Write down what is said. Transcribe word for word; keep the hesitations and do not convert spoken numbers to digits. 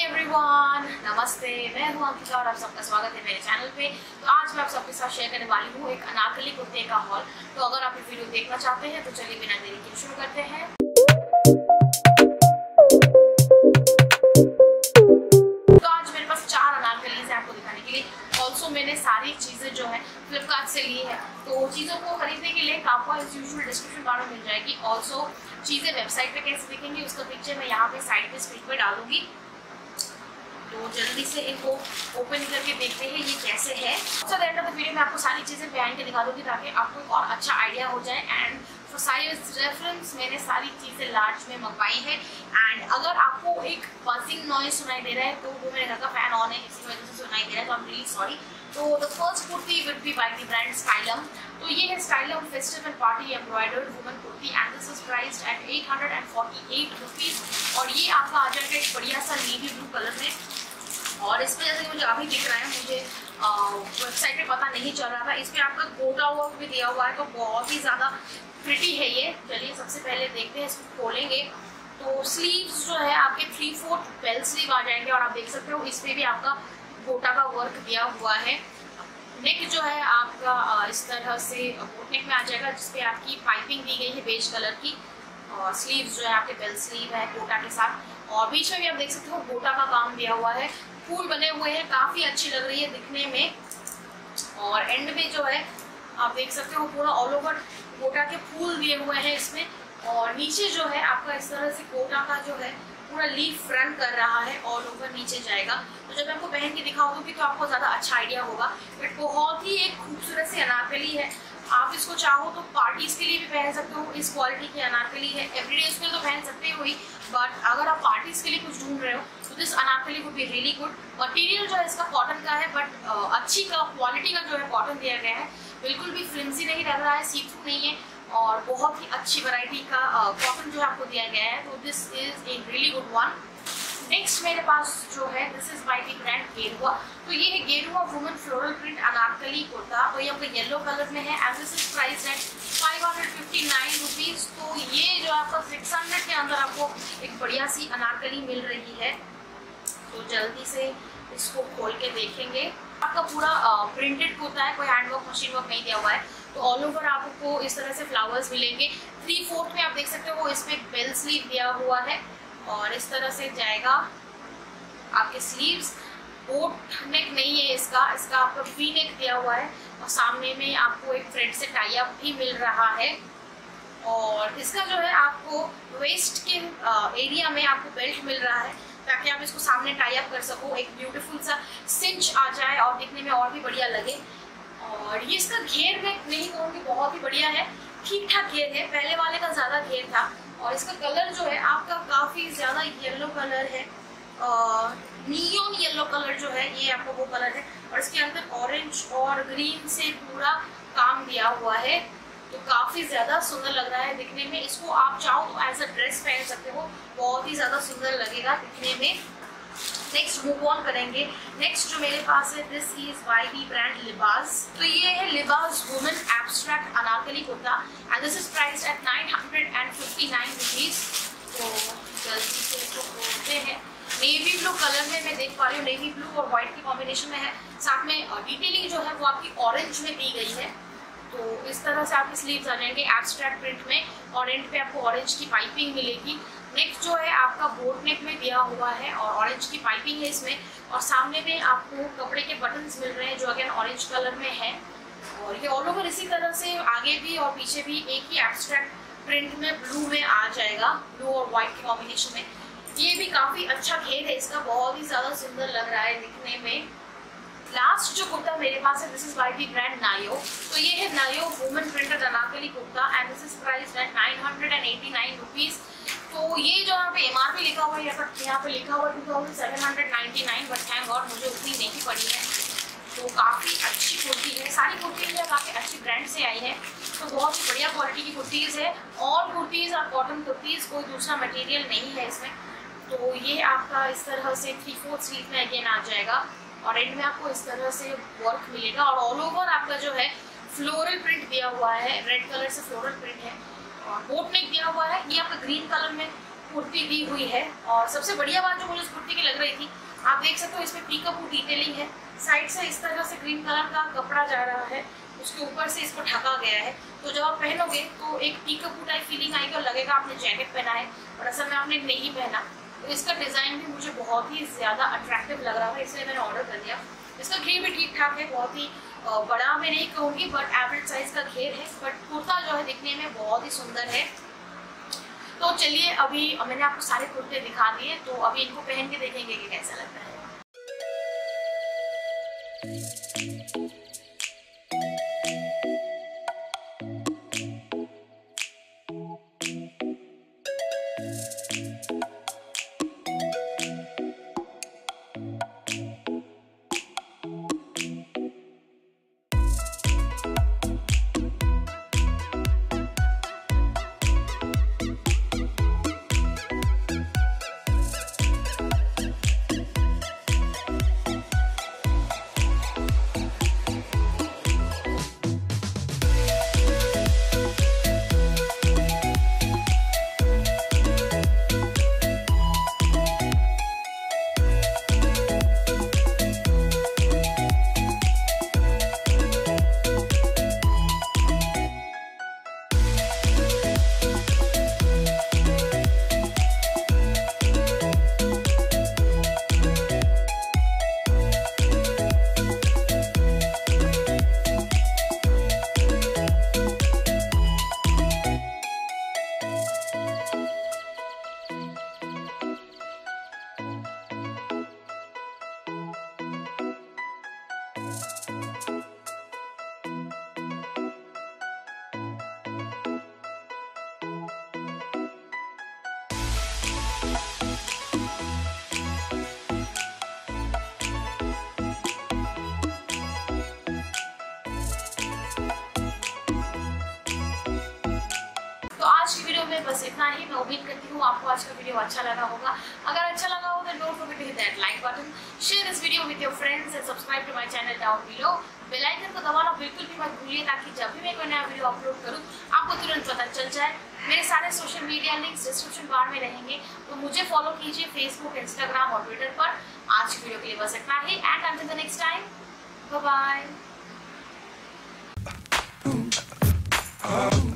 Everyone, नमस्ते। मैं हूं अंकिता और आप सबका स्वागत है मेरे चैनल पे। तो आज मैं आप सबके साथ शेयर करने वाली हूं एक अनारकली कुर्ते का हॉल। तो अगर आप ये वीडियो देखना चाहते हैं तो चलिए बिना देरी के शुरू करते हैं। तो आज मेरे पास चार अनारकलीज है आपको दिखाने के लिए। ऑल्सो मैंने सारी चीजें जो है फ्लिपकार्ट से ली है, तो चीज़ों को खरीदने के लिए आपको एज यूजुअल डिस्क्रिप्शन बार में मिल जाएगी। ऑल्सो चीज़ें वेबसाइट पे कैसे दिखेंगी उसका पिक्चर मैं यहाँ पे साइड पे स्क्रीन पे डालूंगी। तो जल्दी से इनको ओपन करके देखते हैं ये कैसे है। सबसे एंड ऑफ द वीडियो में आपको सारी चीज़ें पहन के दिखा दूंगी ताकि आपको एक और अच्छा आइडिया हो जाए। एंड फॉर साइज रेफरेंस मैंने सारी चीज़ें लार्ज में मंगवाई है। एंड अगर आपको एक बजिंग नॉइज सुनाई दे रहा है तो वो मेरे घर का फैन ऑन है, इसी वजह से सुनाई दे रहा है, तो आई एम रियली सॉरी। तो the first kurti will be by the brand Stylum. तो ये है Stylum festive and party embroidered woman kurti and this is priced at eight hundred forty eight rupees. और ये आपका आ जाएगा एक बढ़िया सा नेवी ब्लू कलर में। और इस पर जैसे कि मुझे अभी दिख रहा है, मुझे वेबसाइट पे पता नहीं चल रहा था, इस पर आपका गोटा वर्क भी दिया हुआ है, तो बहुत ही ज़्यादा प्रिटी है ये। चलिए सबसे पहले देखते हैं, इसको खोलेंगे तो स्लीव्स जो है आपके थ्री फोर्थ बेल स्लीव आ जाएंगे। और आप देख सकते हो इस पर भी आपका गोटा का वर्क दिया हुआ है। नेक जो है आपका इस तरह से बोट नेक में आ जाएगा, जिसपे आपकी पाइपिंग दी गई है बेज कलर की। और स्लीव्स जो है आपके बेल स्लीव है गोटा के साथ। और बीच में भी आप देख सकते हो गोटा का काम दिया हुआ है, फूल बने हुए हैं, काफ़ी अच्छी लग रही है दिखने में। और एंड में जो है आप देख सकते हो पूरा ऑल ओवर गोटा के फूल दिए हुए हैं इसमें। और नीचे जो है आपका इस तरह से गोटा का जो है पूरा लीफ रन कर रहा है, ऑल ओवर नीचे जाएगा। तो जब मैं आपको पहन के दिखाऊंगी तो आपको ज़्यादा अच्छा आइडिया होगा। बट बहुत ही एक खूबसूरत सी अनारकली है। आप इसको चाहो तो पार्टीज के लिए भी पहन सकते हो, इस क्वालिटी की अनारकली है। एवरीडे उसके लिए तो पहन सकते हो ही, बट अगर आप पार्टीज के लिए कुछ ढूंढ रहे हो तो this Anarkali would be really good. Material जो है इसका कॉटन का है, बट अच्छी का क्वालिटी का जो है कॉटन दिया गया है, बिल्कुल भी फ्लिम्सी नहीं लग रहा है, सी थ्रू नहीं है। और बहुत ही अच्छी वैरायटी का कॉटन जो है आपको दिया गया है, तो this is a really good one. Next मेरे पास जो है this is by the brand Gerua. तो ये है Gerua woman floral print Anarkali kurta. तो ये आपका येलो कलर में है and this is price at five hundred fifty nine rupees. तो ये जो आपका सिक्स हंड्रेड के अंदर आपको एक बढ़िया सी अनारकली मिल रही है। तो जल्दी से इसको खोल के देखेंगे। आपका पूरा प्रिंटेड कुर्ता है, कोई हैंडवर्क मशीन वर्क नहीं दिया हुआ है। तो ऑल ओवर आपको इस तरह से फ्लावर्स मिलेंगे। थ्री फोर्थ में आप देख सकते हो इसमें एक बेल स्लीव दिया हुआ है। और इस तरह से जाएगा आपके स्लीव्स। बोट नेक नहीं है इसका, इसका आपका वी नेक दिया हुआ है। और सामने में आपको एक थ्रेड से टाई अप भी मिल रहा है। और इसका जो है आपको वेस्ट के एरिया में आपको बेल्ट मिल रहा है ताकि आप इसको सामने टाई अप कर सको, एक ब्यूटीफुल सा सिंच आ जाए और दिखने में और भी बढ़िया लगे। और ये इसका घेर में नहीं कहूँगी बहुत ही बढ़िया है, ठीक ठाक घेर है, पहले वाले का ज़्यादा घेर था। और इसका कलर जो है आपका काफ़ी ज़्यादा येलो कलर है, नियॉन येलो कलर जो है ये आपका वो कलर है। और इसके अंदर ऑरेंज और ग्रीन से पूरा काम दिया हुआ है, तो काफ़ी ज़्यादा सुंदर लग रहा है दिखने में। इसको आप चाहो तो एज अ ड्रेस पहन सकते हो, बहुत ही ज़्यादा सुंदर लगेगा दिखने में। नेक्स्ट मूव ऑन करेंगे। नेक्स्ट जो मेरे पास है this is by the brand Libas. तो ये है Libas women abstract Anarkali kurta and this is priced at nine hundred fifty nine rupees. तो जल्दी से इसको खोलते हैं। नेवी ब्लू कलर में मैं देख पा रही हूँ, नेवी ब्लू और व्हाइट की कॉम्बिनेशन में है। साथ में डिटेलिंग जो है वो आपकी ऑरेंज में दी गई है। तो इस तरह से आपके स्लीव्स आ जाएंगे एब्स्ट्रैक्ट प्रिंट में और एंड पे आपको ऑरेंज की पाइपिंग मिलेगी। नेक जो है आपका बोट नेक में दिया हुआ है और ऑरेंज की पाइपिंग है इसमें। और सामने में आपको कपड़े के बटन्स मिल रहे हैं जो अगेन ऑरेंज कलर में है। और ये ऑल ओवर इसी तरह से आगे भी और पीछे भी एक ही एब्स्ट्रैक्ट प्रिंट में ब्लू में आ जाएगा, ब्लू और व्हाइट के कॉम्बिनेशन में। ये भी काफ़ी अच्छा घेर है इसका, बहुत ही ज़्यादा सुंदर लग रहा है दिखने में। लास्ट जो कुर्ता मेरे पास है this is by the brand Nayo. तो ये है Nayo women printed Anarkali kurta and this is priced at nine hundred eighty nine rupees. तो ये जो यहाँ पे एम आर पी लिखा हुआ है, यहाँ पे लिखा हुआ है two thousand seven hundred ninety nine, but thank God मुझे उतनी नहीं पड़ी है। तो काफ़ी अच्छी कुर्ती है, सारी कुर्तीज़ है काफ़ी अच्छी ब्रांड से आई है, तो बहुत ही बढ़िया क्वालिटी की कुर्तीज़ है। ऑल कुर्तीज़ और कॉटन कुर्तीज़, कोई दूसरा मटेरियल नहीं है इसमें। तो ये आपका इस तरह से थ्री फोर्थ स्लीव में अगेन आ जाएगा और एंड में आपको इस तरह से वर्क मिलेगा। और ऑल ओवर आपका जो है फ्लोरल प्रिंट दिया हुआ है, रेड कलर से फ्लोरल प्रिंट है और बोट नेक दिया हुआ है। ये आपका ग्रीन कलर में कुर्ती दी हुई है। और सबसे बढ़िया बात जो मुझे इस कुर्ती की लग रही थी देख सकते हो इसमें पीकअप डिटेलिंग है, साइड से इस तरह से ग्रीन कलर का कपड़ा जा रहा है, उसके ऊपर से इसको ढका गया है। तो जब आप पहनोगे तो एक पीकअप टाइप फीलिंग आएगी और लगेगा आपने जैकेट पहना है, और असल में आपने नहीं पहना। तो इसका डिज़ाइन भी मुझे बहुत ही ज़्यादा अट्रैक्टिव लग रहा है, इसलिए मैंने ऑर्डर कर दिया। इसका घेर भी ठीक ठाक है, बहुत ही बड़ा मैं नहीं कहूँगी बट एवरेज साइज का घेर है, बट कुर्ता जो है दिखने में बहुत ही सुंदर है। तो चलिए अभी मैंने आपको सारे कुर्ते दिखा दिए, तो अभी इनको पहन के देखेंगे कि कैसा लगता है। बस इतना ही। मैं उम्मीद करती हूँ आपको आज का वीडियो अच्छा लगा होगा। अगर अच्छा लगा हो तो don't forget to hit that like button, share this video with your friends and subscribe to my channel down below. Bell icon को दबाना बिल्कुल भी मत भूलिए ताकि जब भी मैं कोई नया वीडियो अपलोड करूँ आपको तुरंत पता चल जाए। मेरे सारे social media links description bar में रहेंगे, तो मुझे फॉलो कीजिए फेसबुक, इंस्टाग्राम और ट्विटर पर। आज की वीडियो के लिए बस इतना ही and until the next time, bye bye.